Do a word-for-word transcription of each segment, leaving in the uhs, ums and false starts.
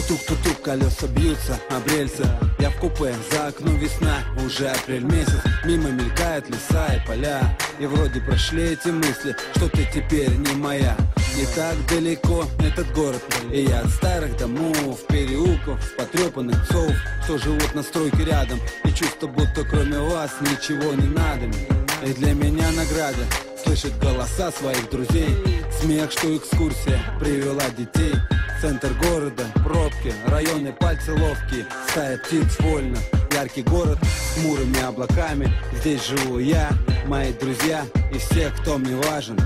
Тук-тук-тук-тук, колеса бьются об рельсы. Я в купе, за окном весна, уже апрель месяц. Мимо мелькают леса и поля, и вроде прошли эти мысли, что ты теперь не моя. Не так далеко этот город, и я от старых домов, переулков, потрепанных псов, что живут на стройке рядом, и чувство, будто кроме вас ничего не надо мне. И для меня награда слышать голоса своих друзей, смех, что экскурсия привела детей. Центр города, пробки, районы пальцы ловкие, стая птиц вольно. Яркий город с хмурыми облаками, здесь живу я, мои друзья и все, кто мне важен.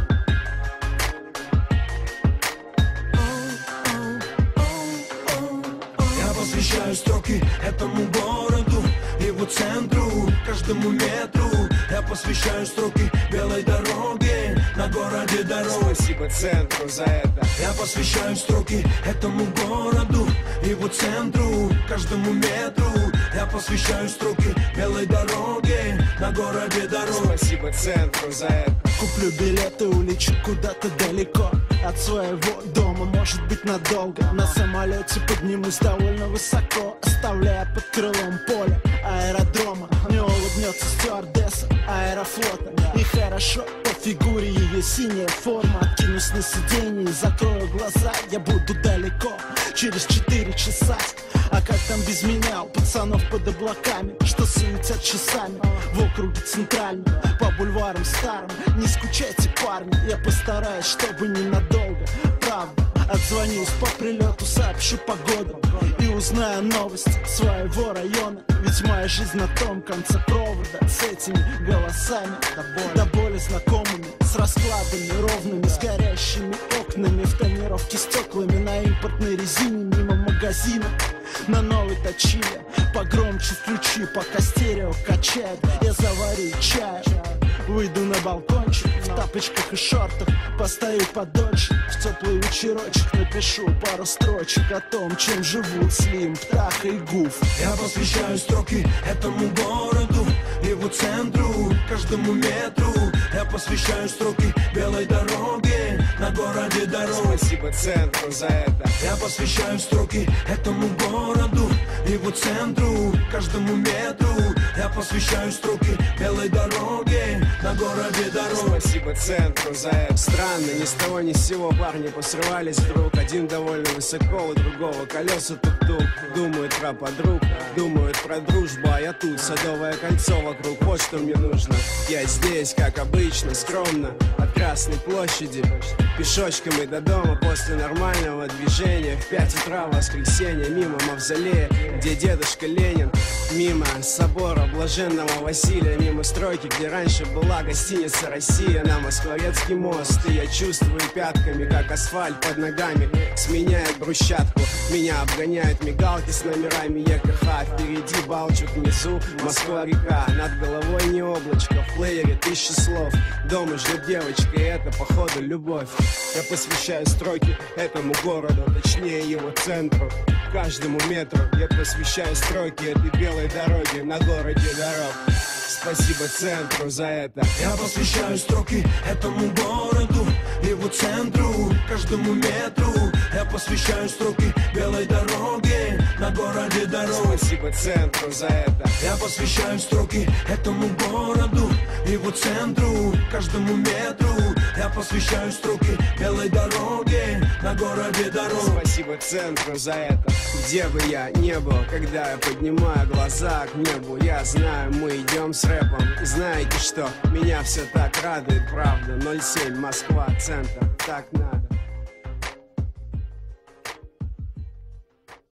Я посвящаю строки этому городу, его центру, каждому метру. Я посвящаю строки белой дороге, на городе дорог. Спасибо центру за это. Я посвящаю строки этому городу, его центру, каждому метру. Я посвящаю строки белой дороге, на городе дорог. Спасибо центру за это. Куплю билеты, улечу куда-то далеко от своего дома, может быть надолго. На самолете поднимусь довольно высоко, оставляя под крылом поле аэродрома. Мне улыбнется стюардесса аэрофлота, и хорошо по фигуре ее синяя форма. Откинусь на сиденье и закрою глаза, я буду далеко через четыре часа. А как там без меня, у пацанов под облаками, что суетят часами в округе центральном, по бульварам старым. Не скучайте, парни, я постараюсь, чтобы ненадолго. Правда, отзвонюсь по прилету, сообщу погоду и узнаю новости своего района. Ведь моя жизнь на том конце провода, с этими голосами до боли, до боли знакомыми, с раскладами ровными, с горящими окнами, в тонировке стеклами, на импортной резине, мимо магазина. На новой точиле погромче включи, пока стерео качает. Я заварю чай, выйду на балкончик в тапочках и шортах, постою подольше, в теплый вечерочек напишу пару строчек о том, чем живут Слим, Птаха и Гуф. Я посвящаю строки этому городу, его центру, каждому метру. Я посвящаю строки белой дороге, на городе дорог. Спасибо центру за это. Я посвящаю строки этому городу, его центру, каждому метру. Я посвящаю строки белой дороге, на городе дорог. Спасибо центру за это. Странно, ни с того ни с сего парни посрывались вдруг. Один довольно высоко, у другого колеса тук-тук. Думают про подруг, думают про дружбу, а я тут, Садовое кольцо вокруг, вот что мне нужно. Я здесь, как обычно, скромно, от Красной площади, пешочком и до дома после нормального движения. В пять утра в воскресенье, мимо мавзолея, где дедушка Ленин, мимо собора Блаженного Василия, мимо стройки, где раньше была гостиница «Россия», на Москворецкий мост. И я чувствую пятками, как асфальт под ногами сменяет брусчатку. Меня обгоняют мигалки с номерами ЕКХ. Впереди Балчук, внизу Москва-река. Над головой не облачко, в плеере тысячи слов. Дома ждет девочка, и это походу любовь. Я посвящаю строки этому городу, точнее его центру, каждому метру. Я посвящаю строки этой белой дороги, на городе дорог. Спасибо центру за это. Я посвящаю строки этому городу, его центру, каждому метру. Я посвящаю строки белой дороге, на городе дорог. Спасибо центру за это. Я посвящаю строки этому городу, его центру, каждому метру. Я посвящаю строки белой дороге, на городе дорог. Спасибо центру за это. Где бы я не был, когда я поднимаю глаза к небу, я знаю, мы идем с рэпом. И знаете что? Меня все так радует, правда. ноль семь Москва, центр, так надо.